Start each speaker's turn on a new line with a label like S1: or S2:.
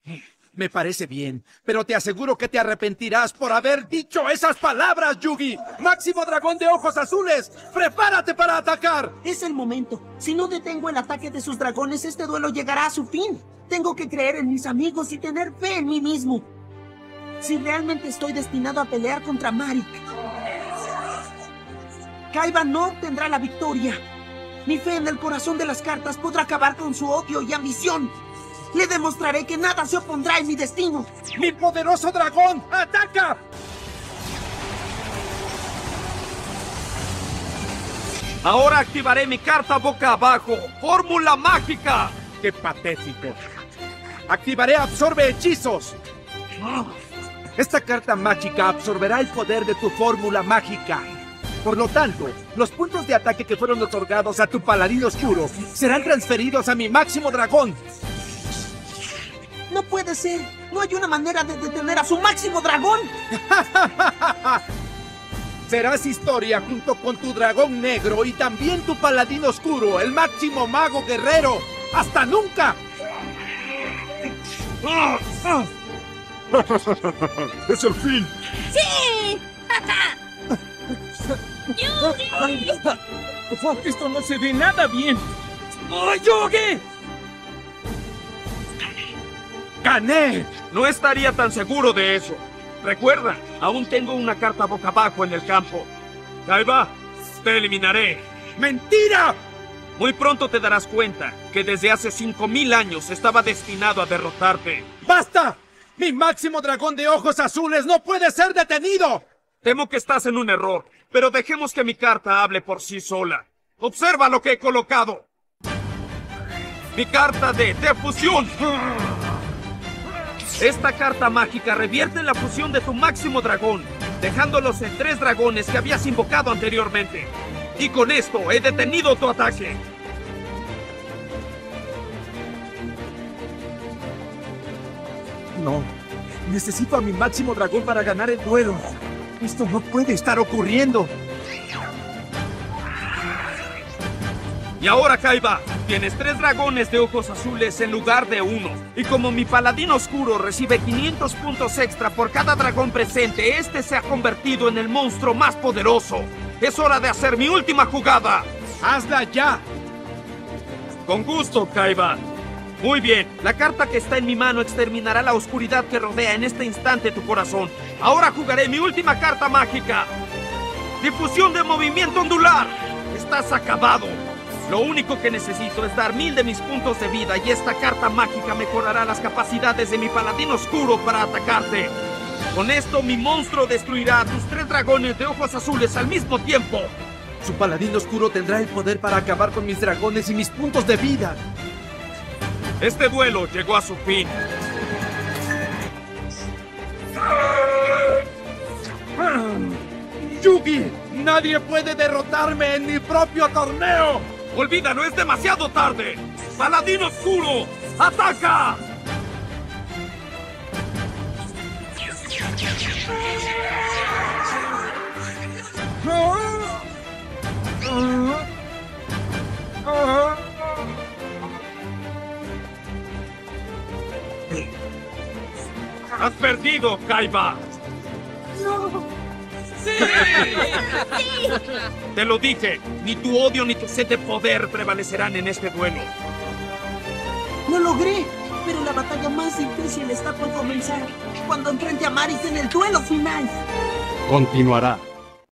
S1: Me parece bien, pero te aseguro que te arrepentirás por haber dicho esas palabras, Yugi. ¡Máximo dragón de ojos azules! ¡Prepárate para atacar!
S2: Es el momento. Si no detengo el ataque de sus dragones, este duelo llegará a su fin. Tengo que creer en mis amigos y tener fe en mí mismo. Si realmente estoy destinado a pelear contra Marik, Kaiba no obtendrá la victoria. Mi fe en el corazón de las cartas podrá acabar con su odio y ambición. Le demostraré que nada se opondrá en mi destino.
S1: ¡Mi poderoso dragón! ¡Ataca!
S3: Ahora activaré mi carta boca abajo. ¡Fórmula mágica!
S1: ¡Qué patético! Activaré Absorbe Hechizos. Esta carta mágica absorberá el poder de tu fórmula mágica. Por lo tanto, los puntos de ataque que fueron otorgados a tu paladín oscuro serán transferidos a mi máximo dragón.
S2: No puede ser. No hay una manera de detener a su máximo dragón.
S1: Serás historia junto con tu dragón negro y también tu paladín oscuro, el máximo mago guerrero. ¡Hasta nunca!
S4: ¡Es el fin!
S5: ¡Sí!
S3: Esto no se ve nada bien. ¡Oh, Yugi!
S1: ¡Gané!
S3: No estaría tan seguro de eso. Recuerda, aún tengo una carta boca abajo en el campo. Kaiba, te eliminaré.
S1: ¡Mentira!
S3: Muy pronto te darás cuenta que desde hace 5000 años estaba destinado a derrotarte.
S1: ¡Basta! ¡Mi máximo dragón de ojos azules no puede ser detenido!
S3: Temo que estás en un error, pero dejemos que mi carta hable por sí sola. Observa lo que he colocado. Mi carta de fusión. Esta carta mágica revierte la fusión de tu máximo dragón, dejándolos en 3 dragones que habías invocado anteriormente. Y con esto he detenido tu ataque.
S1: No, necesito a mi máximo dragón para ganar el duelo. Esto no puede estar ocurriendo.
S3: Y ahora, Kaiba, tienes 3 dragones de ojos azules en lugar de 1. Y como mi paladín oscuro recibe 500 puntos extra por cada dragón presente, este se ha convertido en el monstruo más poderoso. Es hora de hacer mi última jugada.
S1: ¡Hazla ya!
S3: Con gusto, Kaiba. Muy bien, la carta que está en mi mano exterminará la oscuridad que rodea en este instante tu corazón. Ahora jugaré mi última carta mágica. Difusión de movimiento ondular. Estás acabado. Lo único que necesito es dar 1000 de mis puntos de vida y esta carta mágica mejorará las capacidades de mi paladín oscuro para atacarte. Con esto, mi monstruo destruirá a tus 3 dragones de ojos azules al mismo tiempo.
S1: Su paladín oscuro tendrá el poder para acabar con mis dragones y mis puntos de vida.
S3: Este duelo llegó a su fin.
S1: ¡Yugi! ¡Nadie puede derrotarme en mi propio torneo!
S3: ¡Olvídalo, es demasiado tarde! ¡Paladín oscuro! ¡Ataca! ¡Has perdido, Kaiba! ¡Sí!
S5: ¡Sí!
S3: Te lo dije, ni tu odio ni tu sed de poder prevalecerán en este duelo.
S2: Lo logré, pero la batalla más difícil está por comenzar. Cuando enfrente a Marik en el duelo final.
S4: Continuará.